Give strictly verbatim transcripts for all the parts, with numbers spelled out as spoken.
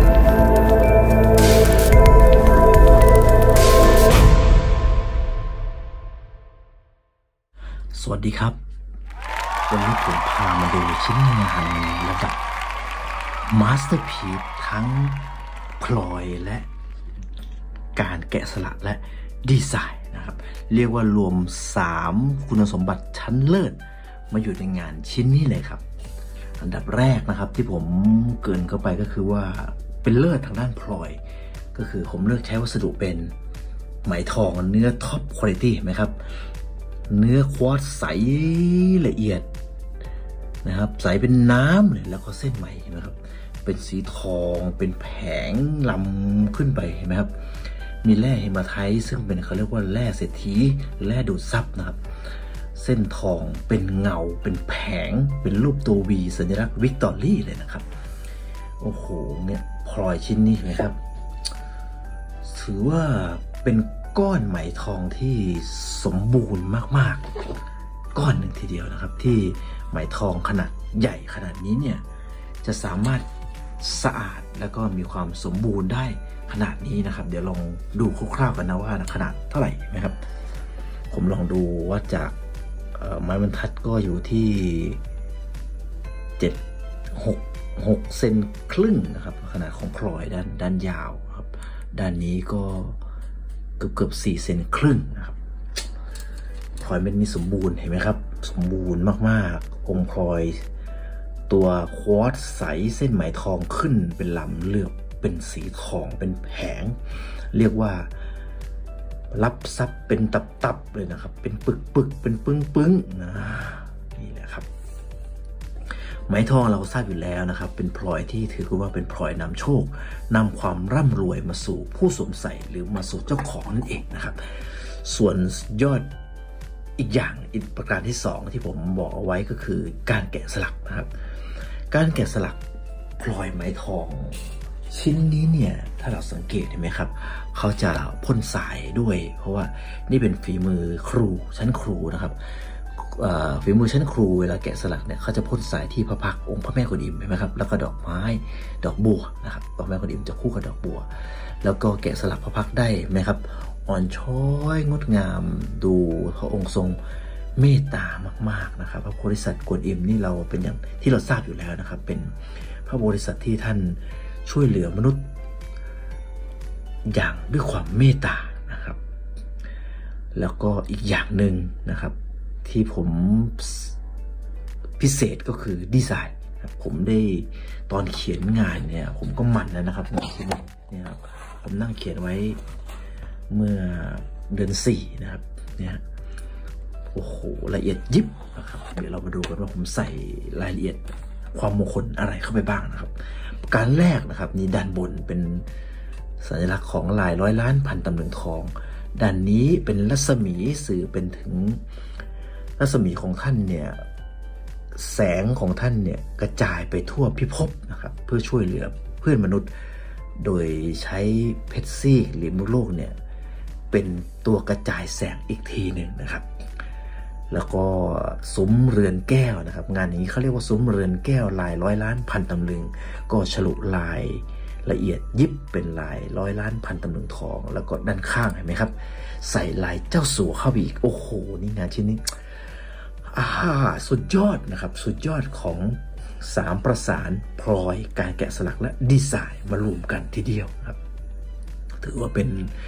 สวัสดีครับวันนี้ผมพามาดูชิ้นงานระดับมาสเตอร์พีซทั้งพลอยและการแกะสลักและดีไซน์นะครับเรียกว่ารวมสามคุณสมบัติชั้นเลิศมาอยู่ในงานชิ้นนี้เลยครับอันดับแรกนะครับที่ผมเกริ่นเข้าไปก็คือว่าเป็นเลิศทางด้านพลอยก็คือผมเลือกใช้วัสดุเป็นไหมทองเนื้อท็อปคุณภาพเห็นไหมครับเนื้อควอตซ์ใสละเอียดนะครับใสเป็นน้ำเลยแล้วก็เส้นไหมเห็นไหมครับเป็นสีทองเป็นแผงลำขึ้นไปเห็นไหมครับมีแร่เฮมาไทต์ซึ่งเป็นเขาเรียกว่าแร่เศรษฐีแร่ดูดซับนะครับเส้นทองเป็นเงาเป็นแผงเป็นรูปตัววีสัญลักษณ์วิกตอรี่เลยนะครับโอ้โหเนี่ยพลอยชิ้นนี้เห็นไหมครับถือว่าเป็นก้อนไหมทองที่สมบูรณ์มากๆก้อนหนึ่งทีเดียวนะครับที่ไหมทองขนาดใหญ่ขนาดนี้เนี่ยจะสามารถสะอาดแล้วก็มีความสมบูรณ์ได้ขนาดนี้นะครับเดี๋ยวลองดูคร่าวๆกันนะว่าขนาดเท่าไหร่นะครับผมลองดูว่าจากไม้บรรทัดก็อยู่ที่เจ็ด หก หกเซนครึ่งนะครับขนาดของพลอยด้านด้านยาวครับด้านนี้ก็เกือบเกือบสี่เซนครึ่งนะครับพลอยเม็ดนี้สมบูรณ์เห็นไหมครับสมบูรณ์มากๆองค์พลอยตัวควอตซ์ใสเส้นไหมทองขึ้นเป็นลำเลือกเป็นสีทองเป็นแผงเรียกว่ารับซับเป็นตับๆเลยนะครับเป็นปึกๆเป็นปึ้งๆนะนี่แหละครับไหมทองเราทราบอยู่แล้วนะครับเป็นพลอยที่ถือว่าเป็นพลอยนำโชคนำความร่ำรวยมาสู่ผู้สวมใส่หรือมาสู่เจ้าของนั่นเองนะครับส่วนยอดอีกอย่างอีกประการที่สองที่ผมบอกเอาไว้ก็คือการแกะสลักนะครับการแกะสลักพลอยไหมทองชิ้นนี้เนี่ยถ้าเราสังเกตเห็นไหมครับเขาจะพ่นสายด้วยเพราะว่านี่เป็นฝีมือครูชั้นครูนะครับฝีมือชั้นครูเวลาแกะสลักเนี่ยเขาจะพ่นสายที่พระพักตร์องค์พระแม่กวนอิมเห็นไหมครับแล้วก็ดอกไม้ดอกบัวนะครับดอกแม่กวนอิมจะคู่กับดอกบัวแล้วก็แกะสลักพระพักตร์ได้ไหมครับอ่อนช้อยงดงามดูพระองค์ทรงเมตตามากๆนะครับพระโพธิสัตว์กวนอิมนี่เราเป็นอย่างที่เราทราบอยู่แล้วนะครับเป็นพระโพธิสัตว์ที่ท่านช่วยเหลือมนุษย์อย่างด้วยความเมตตานะครับแล้วก็อีกอย่างหนึ่งนะครับที่ผมพิเศษก็คือดีไซน์ผมได้ตอนเขียนงานเนี่ยผมก็หมั่นนะครับในชิ้นนี้เนี่ยครับผมนั่งเขียนไว้เมื่อเดือนสี่นะครับเนี่ยโอ้โหละเอียดยิบนะครับเดี๋ยวเรามาดูกันว่าผมใส่รายละเอียดความมงคลอะไรเข้าไปบ้างนะครับการแรกนะครับนี่ด้านบนเป็นสัญลักษณ์ของลายร้อยล้านพันตำลึงทองด้านนี้เป็นรัศมีสื่อเป็นถึงรัศมีของท่านเนี่ยแสงของท่านเนี่ยกระจายไปทั่วพิภพนะครับเพื่อช่วยเหลือเพื่อนมนุษย์โดยใช้เพชรซีกหรือมุโลกเนี่ยเป็นตัวกระจายแสงอีกทีหนึ่งนะครับแล้วก็ซุ้มเรือนแก้วนะครับงานนี้เขาเรียกว่าซุ้มเรือนแก้วลายร้อยล้านพันตำลึงก็ฉลุลายละเอียดยิบเป็นลายร้อยล้านพันตำลึงทองแล้วก็ด้านข้างเห็นไหมครับใส่ลายเจ้าสัวเข้าไปอีกโอ้โหนี่งานชิ้นนี้อ่าสุดยอดนะครับสุดยอดของสามประสานพลอยการแกะสลักและดีไซน์มารวมกันทีเดียวครับถือว่าเป็น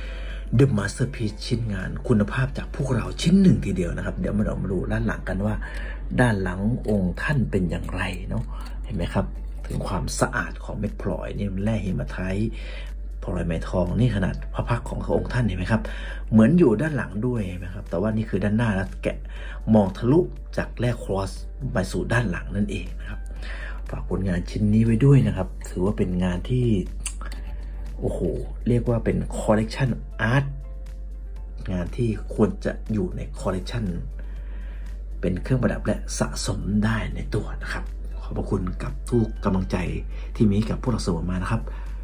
The Masterpiece ชิ้นงานคุณภาพจากพวกเราชิ้นหนึ่งทีเดียวนะครับเดี๋ยวมาเรามาดูด้านหลังกันว่าด้านหลังองค์ท่านเป็นอย่างไรเนาะเห็นไหมครับถึงความสะอาดของเม็ดพลอยนี่แร่เฮมาไทต์พลอยไหมทองนี่ขนาดพระพักตร์ของพระองค์ท่านเห็นไหมครับเหมือนอยู่ด้านหลังด้วยเห็นไหมครับแต่ว่านี่คือด้านหน้าแล้วแกะมองทะลุจากแร่ครอสไปสู่ด้านหลังนั่นเองนะครับฝากผลงานชิ้นนี้ไว้ด้วยนะครับถือว่าเป็นงานที่โอ้โหเรียกว่าเป็นคอลเลกชันอาร์ตงานที่ควรจะอยู่ในคอลเลกชันเป็นเครื่องประดับและสะสมได้ในตัวนะครับขอบพระคุณกับทุกกำลังใจที่มีกับพวกเราเสมอมานะครับ